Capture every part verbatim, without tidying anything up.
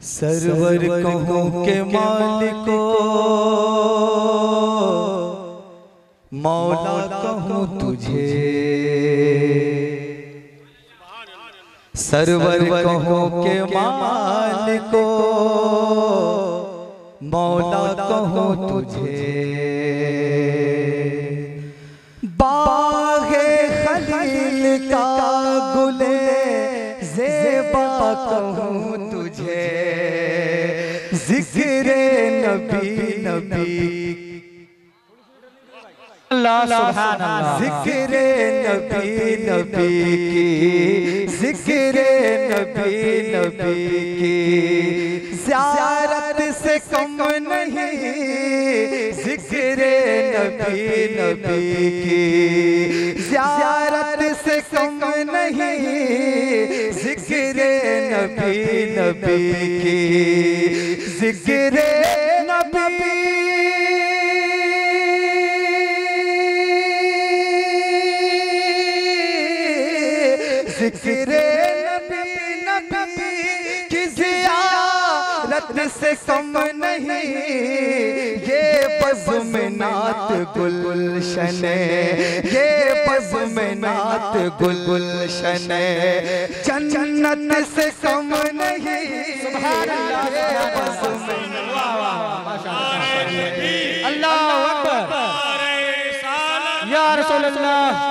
Server कहूँ के मालिको मौला कहूँ तुझे, सरवर कहूँ के मालिको मौला कहूँ तुझे। बाग़े खलील का गुले ज़ेबा कहूँ तुझे, ज़िक्रे नबी नबी अल्लाह सुभान अल्लाह, ज़िक्रे नबी नबी की, ज़िक्रे नबी नबी की ज़ियारत से कम नहीं, ज़िक्रे नबी नबी की ज़ियारत से कम नहीं, ज़िक्रे नबी नबी की ज़िक्रे नबी ज़िक्रे नबी नबी की ज़ियारत से कम नहीं, ये बज़्म नात गुलशन, ये बज़्म नात गुलशन जन्नत से कम नहीं। सुभान अल्लाह, अल्लाहु अकबर, या रसूल अल्लाह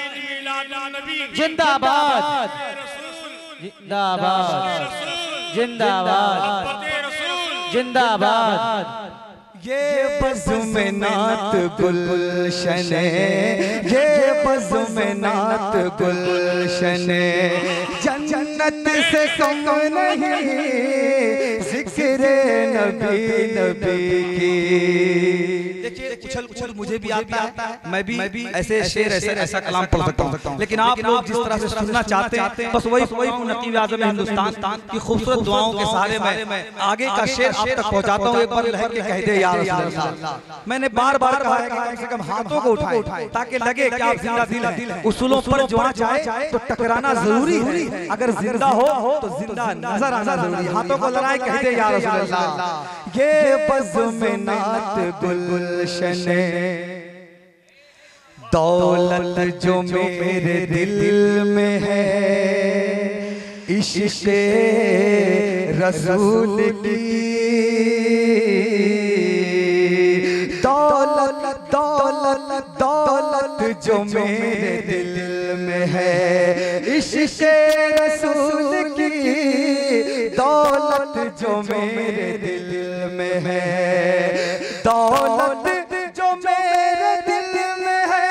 जिंदाबाद जिंदाबाद जिंदाबाद जिंदाबाद। ये बज़्म नात गुलशन, ये बज़्म नात गुलशन जन्नत से कम नहीं, ज़िक्रे नबी नबी की। देखिए उछल उछल मुझे भी आता है, मैं भी मैं भी ऐसे शेर ऐसे ऐसा कलाम पढ़ सकता हूँ, लेकिन आप लोग जिस तरह से सुनना चाहते हैं बस वही वही नकीब आज़म हिंदुस्तान की खूबसूरत दुआओं के सहारे मैं आगे का शेर आप तक पहुँचाता हूँ। एक बार लहर के कह दे या रसूल अल्लाह। मैंने बार बार कहा है कि कम से कम हाथों को उठाएं ताकि लगे कि आप जिंदा दिल हैं। उसूलों पर जो आ जाए तो टकराना जरूरी है, अगर जिंदा हो तो जिंदा नजर आना जरूरी है। हाथों को लड़ाए कह दे या रसूल अल्लाह। ये बज़्म नात गुलशन, दौलत जो मेरे दिल में है इश्क़ रसूल की, दौलत दौलत दौलत जो मेरे दिल में है इश्क़ रसूल की, दौलत जो मेरे दिल में है, दौलत जो मेरे दिल में है,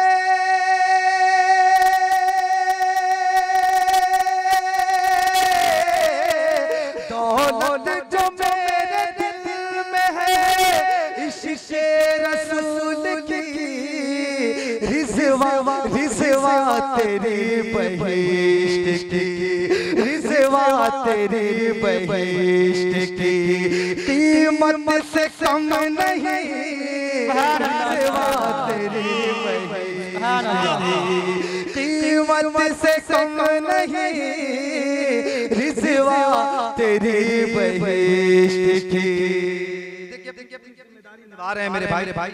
दौलत जो मेरे दिल में है इश्क़ रसूल की, रिज़वा रिज़वा तेरी बहिश्त की, रिज़वा तेरी बहिश्त की कीमत से कम नहीं, रिज़वा तेरी बहिश्त की कीमत से कम नहीं, रिज़वा तेरी बहिश्त की। निभा रहे हैं मेरे भाई भाई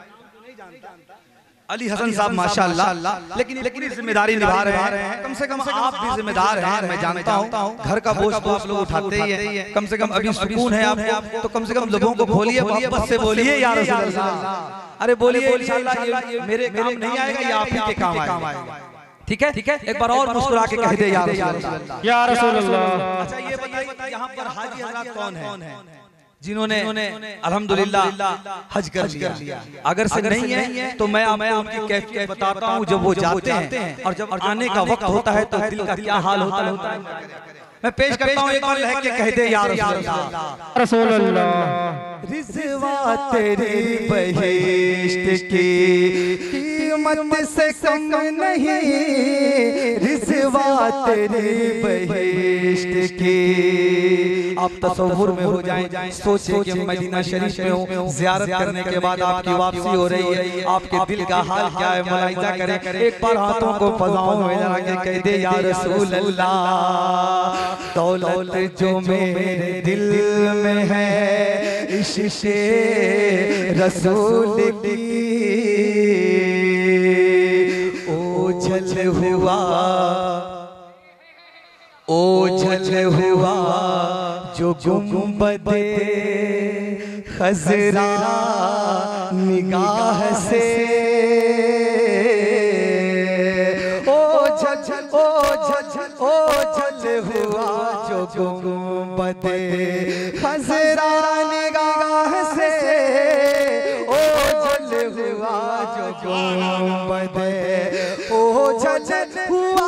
अली हसन साहब माशाअल्लाह, लेकिन लेकिन जिम्मेदारी निभा रहे हैं। कम से कम आप भी जिम्मेदार हैं, मैं जानता हूँ घर का बोझ तो आप लोग उठाते ही हैं। कम से कम अभी सुकून है आपको तो कम से कम लोगों को खोलिए, मोहब्बत से बोलिए या रसूल अल्लाह। अरे बोलिए इंशाअल्लाह, ये मेरे काम नहीं आएगा, ये आप ही के काम आएगा। ठीक है ठीक है, एक बार और मुस्कुरा के कह दे या रसूल अल्लाह, या रसूल अल्लाह। अच्छा ये बताइए यहाँ पर हाजी हज़रात कौन है जिन्होंने अल्हम्दुलिल्लाह हज कर लिया? अगर से नहीं है तो मैं आपको उनकी कैफियत बताता हूँ जब वो जाते हैं और जब आने का वक्त होता है तो दिल का क्या हाल होता है। मैं पेश करता हूँ, एक बार लहर के कह दे या रसूल अल्लाह। रिज़वा तेरी बहिश्त की कीमत से कम नहीं, रिज़वा तेरी बहिश्त की आप तसव्वुर में हो जाएं, सोचे कि मदीना शरीफ में हूँ, ज़ियारत करने के बाद आपकी वापसी हो रही है, आपके दिल का हाल क्या है मुलाहिजा करें। एक बार हाथों को फजाओं में लगा के कह दे या रसूल अल्लाह, दौलत जो मेरे दिल में है इश्क़े रसूल की, ओझल हुआ ओझल हुआ जो गुंबदे खज़रा निगाह से, ओझल ओझल ओझल हुआ जो गुंबदे खज़रा निगाह से, ओझल हुआ जो गुंबदे ओझल हुआ।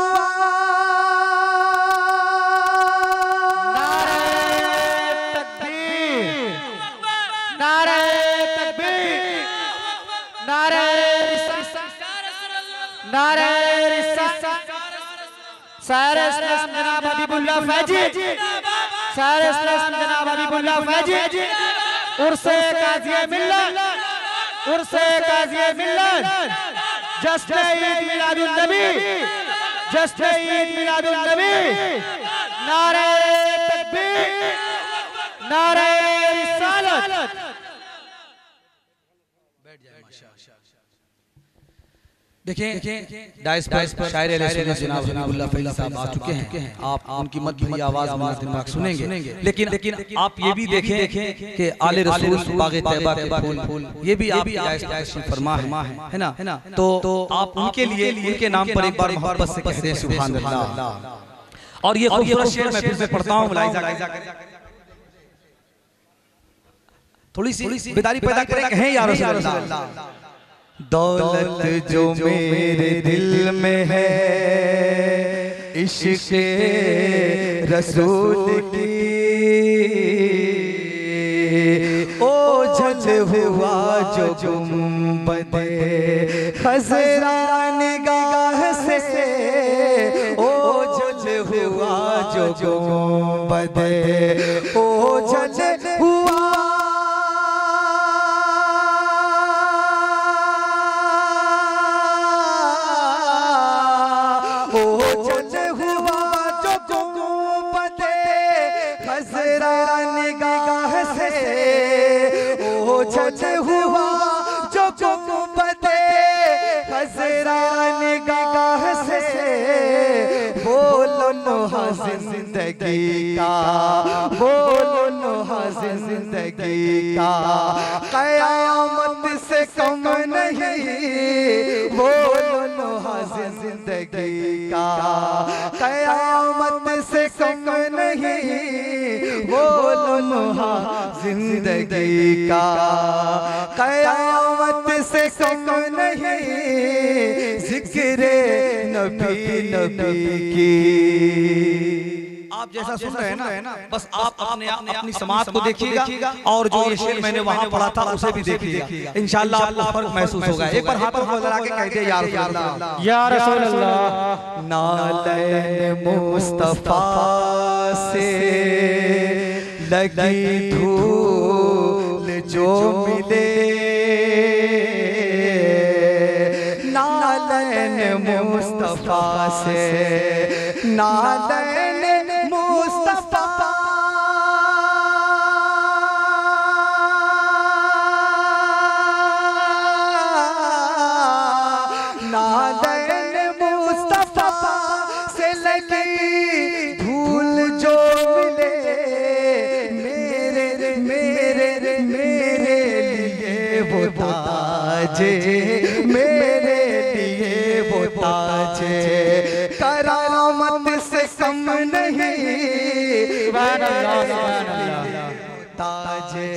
सारे इस्लाम जनाब हबीबुल्लाह फैजी, सारे इस्लाम जनाब हबीबुल्लाह फैजी, उर्से काज़िए मिल्लत, उर्से काज़िए मिल्लत, जश्न ईद मिलादुन नबी, जश्न ईद मिलादुन नबी, नारे तकबीर, नारे रिसालत। देखें डाइस पर शायर जनाब हबीबुल्लाह फैज़ी साहब आ चुके हैं, आप उनकी मधुरी आवाज में नाज़िम पाक सुनेंगे। लेकिन लेकिन आप ये भी देखें कि आले रसूल बाग़े तैयबा के फूल ये भी आप डाइस फरमा है, है ना। तो आप उनके लिए उनके नाम पर एक बार मोहब्बत से कहते हैं सुभान अल्लाह। और ये खूबसूरत शेर मैं फिर से पढ़ता हूं, मुलाहिजा थोड़ी सी बेदारी पैदा करें, कहें या रसूल अल्लाह, दौलत जो मेरे दिल में है इश्क़े रसूल की, ओझल हुआ जो गुंबदे खज़रा निगाह से, ओझल हुआ जो गुंबदे ओझल हुआ। ओझल हुआ जो गुंबदे खज़रा निगाह से, बोलो लोहा जिंदगी का, बोलो लोहा जिंदगी का, क़यामत से कम नहीं, बोलो लोहा जिंदगी का, क़यामत से कम नहीं, बोलो लोहा जिंदगी का, क़यामत से कम नहीं, ज़िक्र नबी नबी की। आप जैसा सुन रहे हैं ना, बस आप अपने अपनी समाज को देखिएगा और जो ये शेर मैंने वहां पढ़ा था उसे भी देखिएगा, इंशाअल्लाह आपको फर्क महसूस होगा। एक बार हाथों को लगा के कहते हैं या रसूल अल्लाह, या रसूल अल्लाह, नालैन मुस्तफा से लगी धूल जो मिले, नालैन मुस्तफा से, नालैन मुस्तफा, नालैन मुस्तफा से लगी धूल जो मिले, मेरे मेरे मेरे लिए वो ताजे, मेरे लिए वो ताजे, करामत से कम नहीं, ताजे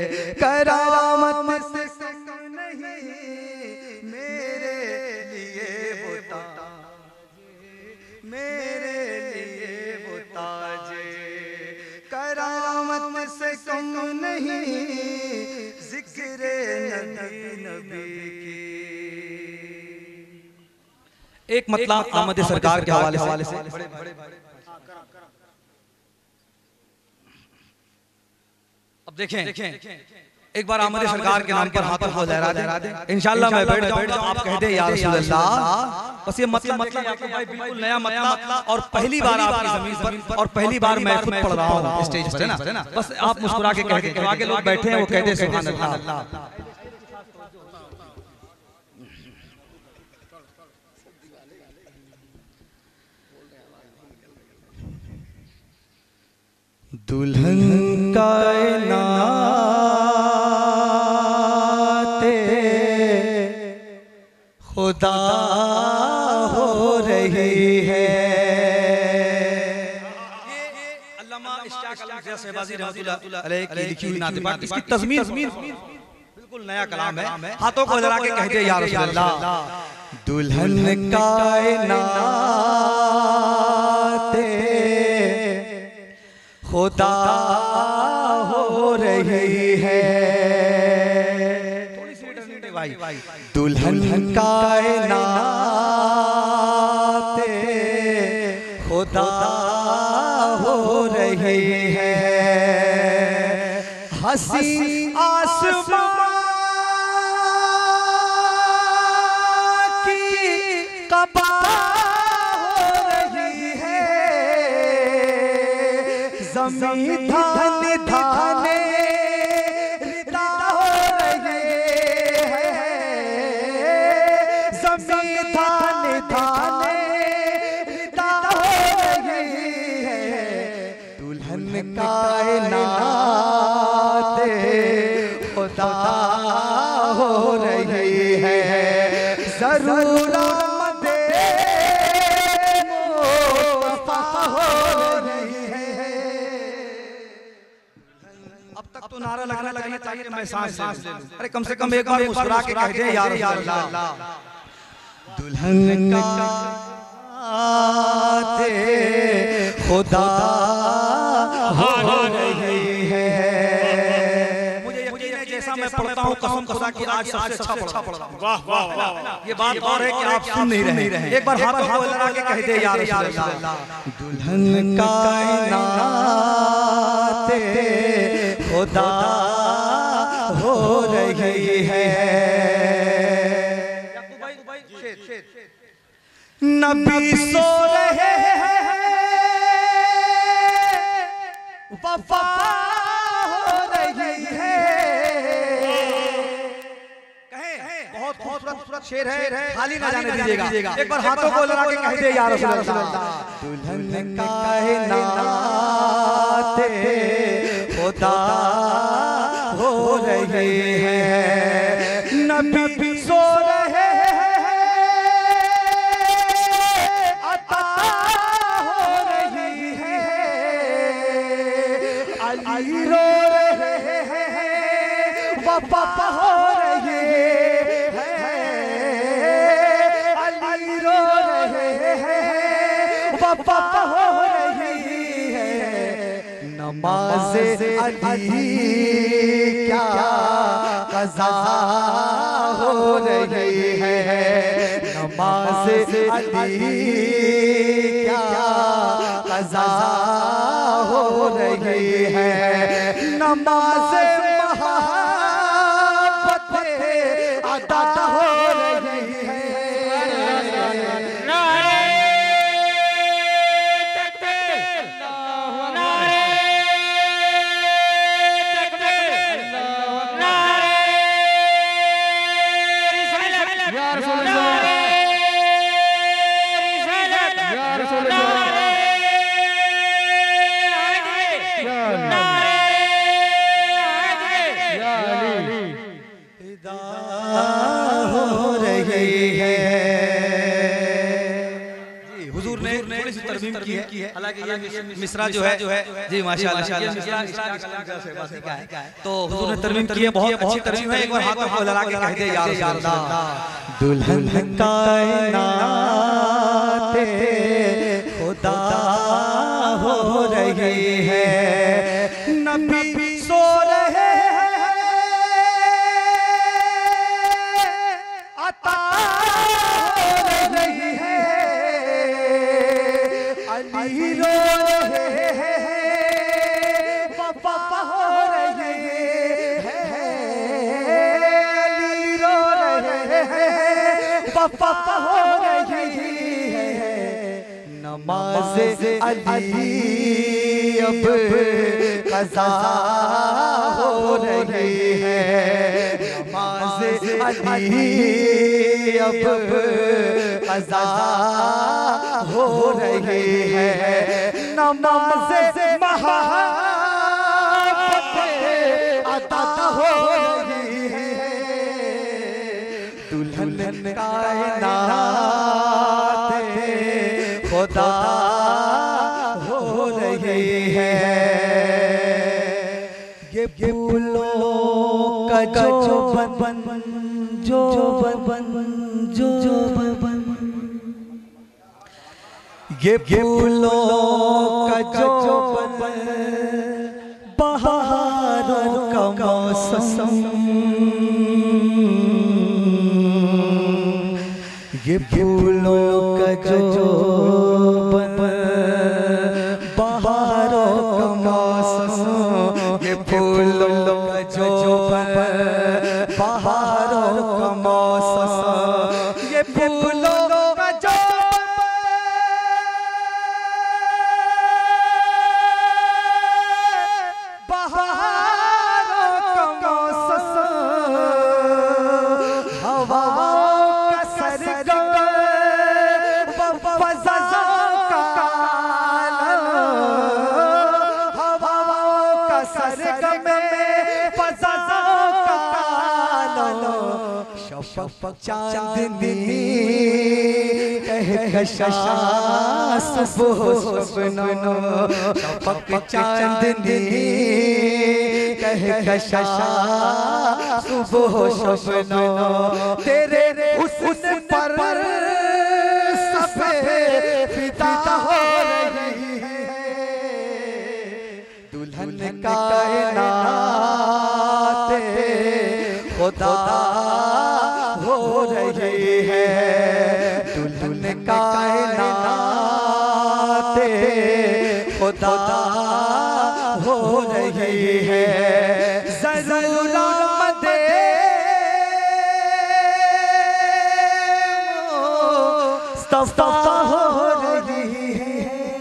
करामत से कम नहीं, मेरे लिए वो ताजे, मेरे लिए वो ताजे, करामत से कम नहीं, ज़िक्र नबी नबी की। एक मतलब अहमद सरकार के हवाले से अब देखें एक बार हमारे सरकार के नाम पर हाथों को लहरा दे, इंशाल्लाह मैं बैठ जाऊंगा, आप कह दे या रसूल अल्लाह। बस ये मतलब मतलब याकूब भाई बिल्कुल नया मतलब, और पहली बार आपकी ज़मीन पर और पहली बार मैं खुद पढ़ रहा हूं स्टेज पर, है ना। बस आप मुस्कुरा के कह दे, आगे लोग बैठे हैं वो कह दे सुभान अल्लाह। दुल्हन कायनाते खुदा हो रही है। अल्लामा इश्तियाक अल शहबाजी रहमतुल्लाह अलैह की लिखी हुई नात पाक, इसकी तज़मीन बिल्कुल नया कलाम है। हाथों को लगा के कहते या रसूल अल्लाह। दुल्हन कायनाते खुदा हो रही है। थोड़ी सी भाई। दुल्हन कायनाते खुदा हो रही है। हंसी आसमां की कबा ज़मीं धाने धाने रिदा हो रही है। ज़मीं धाने धाने रिदा हो रही है। दुल्हन कायनाते खुदा हो रही है। ज़रूर आमदे मुस्तफ़ा हो रही है। अब तक तो नारा लगना लगना चाहिए कि मैं सांस सांस ले लूं। अरे कम से कम एक बार मुस्कुरा के कह दे या रसूल अल्लाह। दुल्हन काते खुदा हो रही है। मुझे यकीन है जैसा मैं पढ़ता हूं कसम खुदा की आज सबसे अच्छा पढ़ रहा हूं। वाह वाह वाह। ये बात और है कि आप सुन नहीं रहे। एक बार हाथ हाथ लगा के कह दे या रसूल अल्लाह। दुल्हन कायनाते खुदा हो रही है। नबी सो रहे हैं वफा हो रही है। बहुत खूबसूरत शेर है, खाली ना जाने दीजिएगा। एक बार हाथों को लगा के कह दे या रसूल अल्लाह। दुल्हन कायनाते खुदा हो रही है। नबी सो रहे अता हो रही है। अली रो रहे हैं वफा हो रही है। अली रो रहे हैं वफा हो रही है। नमाज़े अली क्या क़ज़ा हो रही है। नमाज़े अली क्या क़ज़ा हो रही है। नमाज़े मोहब्बत अदा हो रही है। हालांकि ये मिसरा जो है जो है जी माशाल्लाह तो हुजूर ने तरमीम की है, बहुत अच्छी तरमीम है। एक बार हाथों को लगा के कह दे या रसूल अल्लाह। दुल्हन कायनाते खुदा हो रही है। नबी सो रहे हैं अता हो रही है। अली रो रहे हैं वफा हो रही वफा हो रही है, नमाज़े अली अब क़ज़ा हो रही है, नमाज़े अली अब क़ज़ा हो रही है, नमाज़े महाबत अदा हो रही है, दुल्हन कायनात खुदा हो रही है। ये फूलों का जो बन जो बन जो बन, ये फूलों का जो बन बहारों का मौसम, ये फूलों का जो बन बहारों का मौसम, ये फूलों का जो बन बहारों का मौसम, ये फूलों का जो बहारों का मौसम, हवाओं का सरगम फज़ा का आलम, हवाओं का सरगम फज़ा का आलम, शफ़क़ चांदनी कहकशां सुबह सुबनो, शफ़क़ चांदनी कहकशां सुबह सुबनो, तेरे हुस्न पर फिदा हो रही है, दुल्हन कायनात खुदा हो रही है, दुल्हन कायनात खुदा हो रही है, ज़रूर आमदे मुस्तफ़ा हो रही है,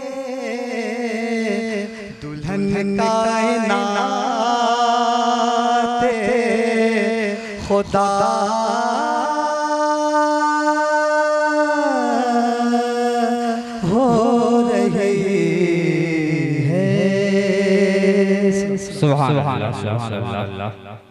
दुल्हन कायनात खुदा हो रही है। सुभान अल्लाह, सुभान अल्लाह।